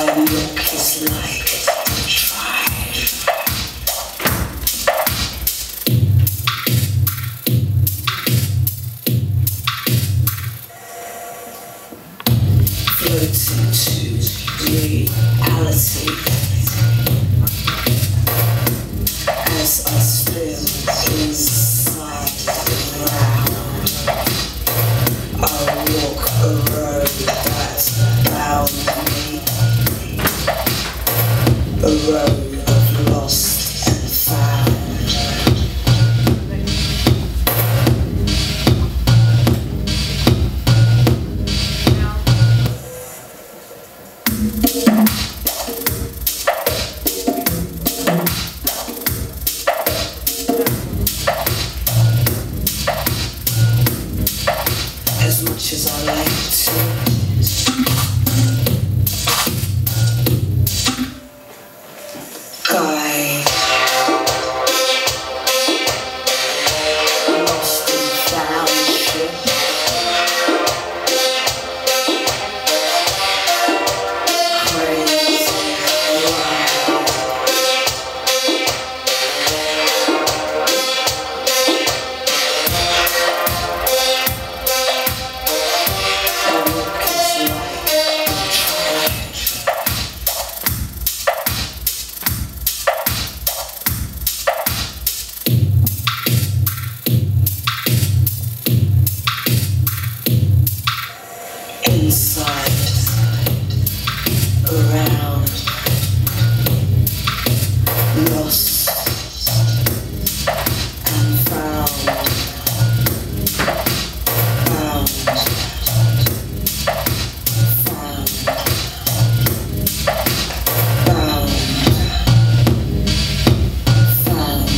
look is like fire. Floating to reality as I spin inside the ground. I walk a road that bound me, a road of lost and found. As much as I like to, guide, lost and found ship, crazy wild. Inside, around, lost and found, found, found, found, found.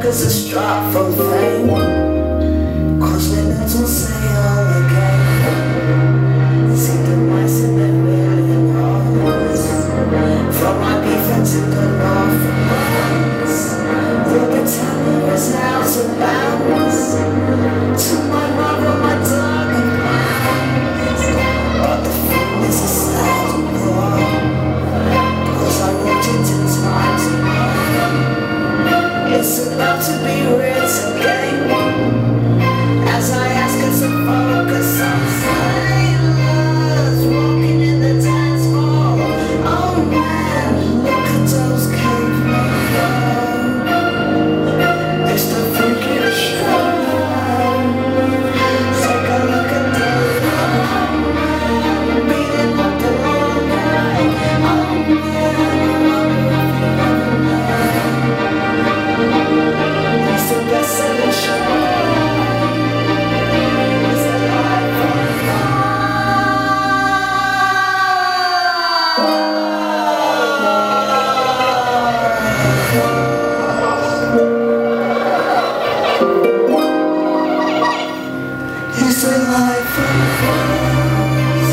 focus is dropped from fame. Cause limits will sail again. See the mice in their million hearts. From my beef into the north west. The battalion is out of bounds. To my mother, my dog and plans. But the film is a sad war. Cause I walked into time tomorrow. It's about to be written again. As I ask us to focus on sailors walking in the dance hall. Oh man, look at those cavemen go. It's the freaking show. Take a look at those beating up the wrong guy. Oh man, it's the best-selling show. It's a life of us.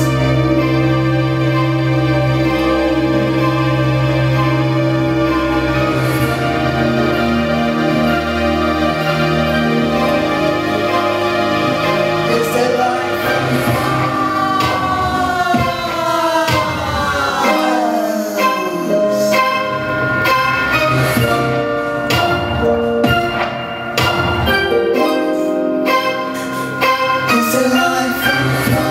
It's a life of It's a life of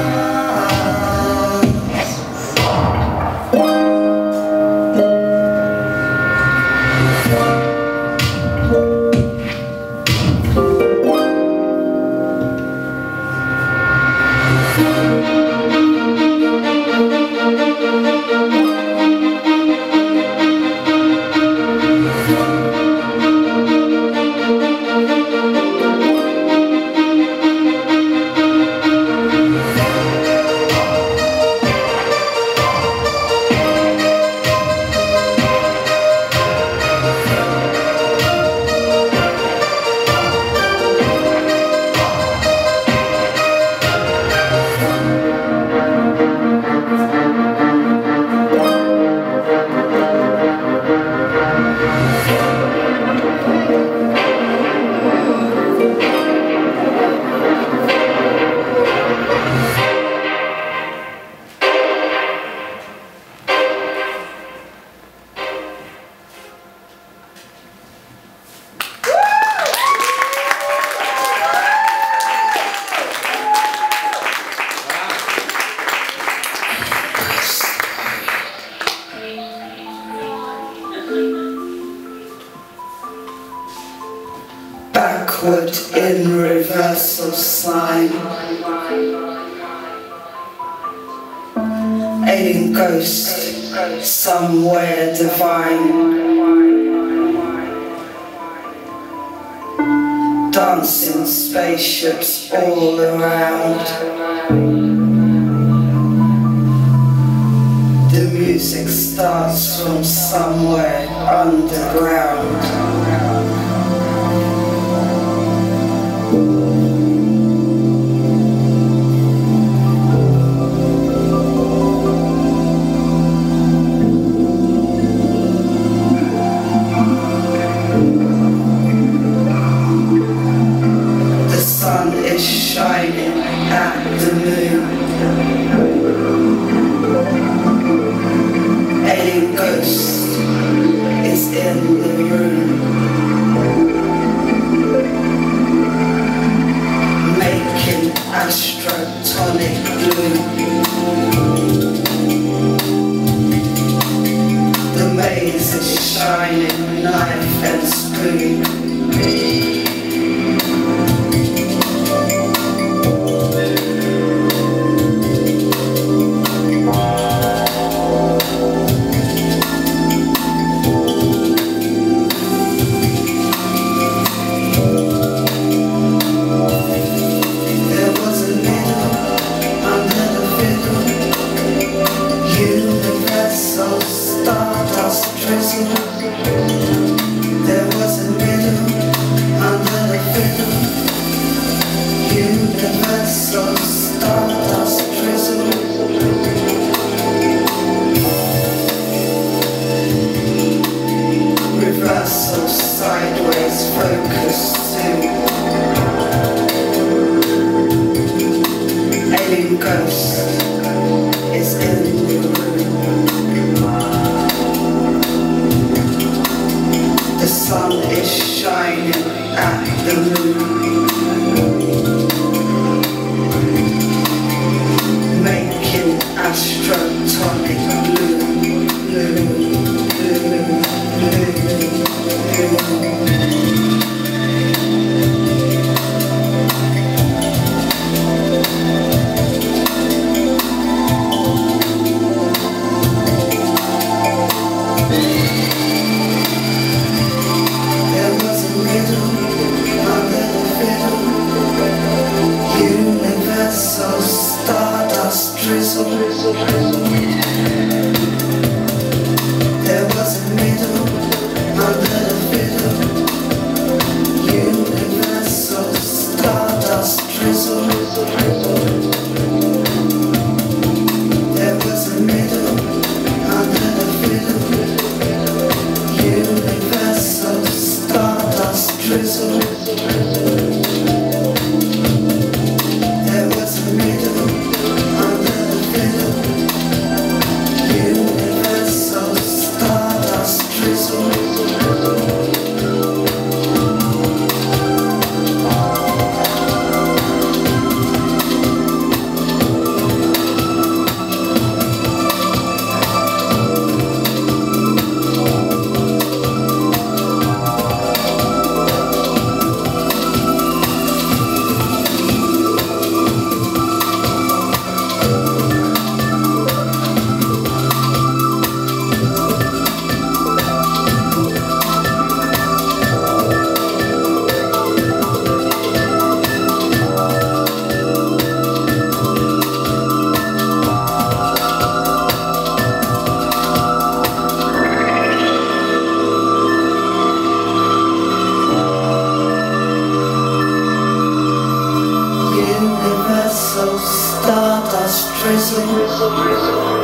backward in reversal sign, aiding ghost somewhere divine, dancing spaceships all around. The music starts from somewhere underground. The sun is shining at the moon. A ghost is in the room, making astrotonic gloom. The maze is shining, knife and spoon. Stardust drizzle. There was a middle sun is shining at the moon, making astrotonic blue, blue, blue, blue, blue. Universal stardust drizzle. There was a middle under the fiddle. Universal stardust drizzle. There was a middle under the fiddle. Universal stardust drizzle. Universal stardust drizzle.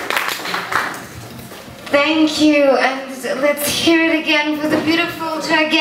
Thank you, and let's hear it again for the beautiful, gigantic